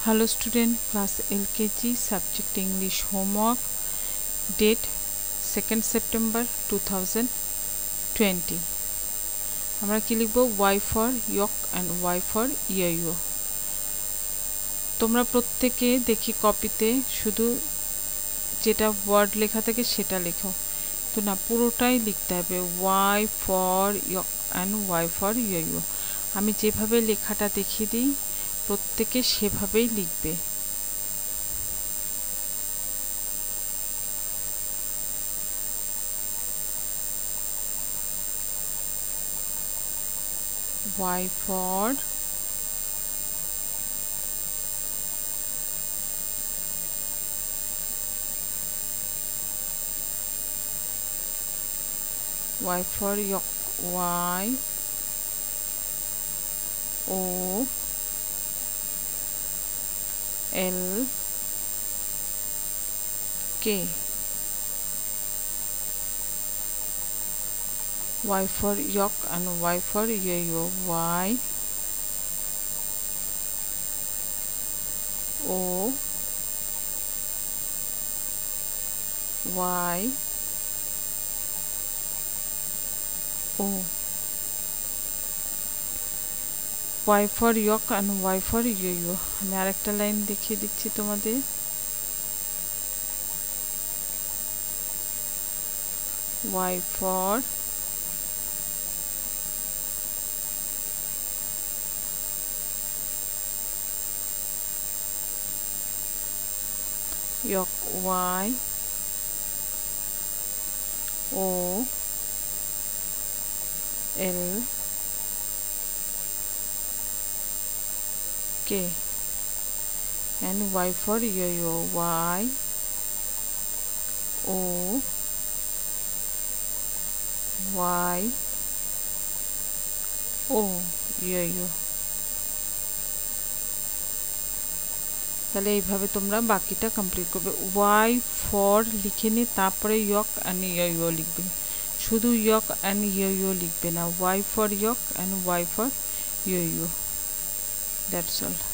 Hello student, class LKG, subject English, homework, date 2nd September 2020. আমরা কি লিখব? Y for yok and Y for yo. তোমরা প্রত্যেকে দেখি কপিতে শুধু যেটা ওয়ার্ড লেখা থাকে সেটা লেখো, তো না পুরোটাই লিখতে হবে Y for yok and Y for yo. আমি যেভাবে লেখাটা দেখিয়ে দিই প্রত্যেকে সেভাবেই লিখবে। Y for yok, Y O L K. Y for yok and Y for yo. Y O Y O. Y for yok and Y for yo. আমি আরেকটা লাইন দেখিয়ে দিচ্ছি তোমাদের। Y for yok, Y O L K, and Y for yo. Y O Y O yo. তাহলে এইভাবে তোমরা বাকিটা complete করবে। Y for লিখে নিয়ে তারপরে yok and yo লিখবে, শুধু yok and yo লিখবে না, Y for yok and Y for yo. That's all.